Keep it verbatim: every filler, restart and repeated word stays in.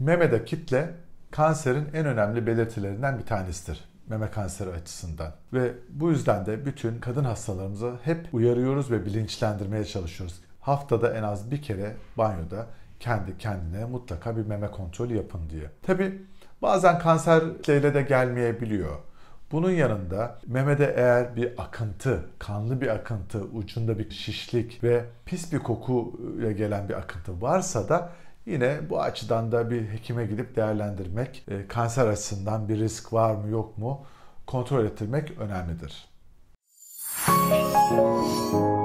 Memede kitle kanserin en önemli belirtilerinden bir tanesidir. Meme kanseri açısından. Ve bu yüzden de bütün kadın hastalarımızı hep uyarıyoruz ve bilinçlendirmeye çalışıyoruz. Haftada en az bir kere banyoda kendi kendine mutlaka bir meme kontrolü yapın diye. Tabii bazen kanser kitleyle de gelmeyebiliyor. Bunun yanında memede eğer bir akıntı, kanlı bir akıntı, ucunda bir şişlik ve pis bir kokuyla gelen bir akıntı varsa da yine bu açıdan da bir hekime gidip değerlendirmek, kanser açısından bir risk var mı yok mu kontrol ettirmek önemlidir.